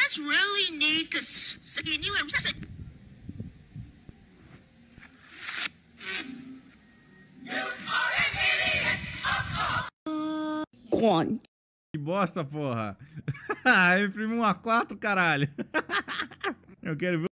just really need to see you. Gone. Que bosta, porra. Eu imprimi um A4, caralho. Eu quero ver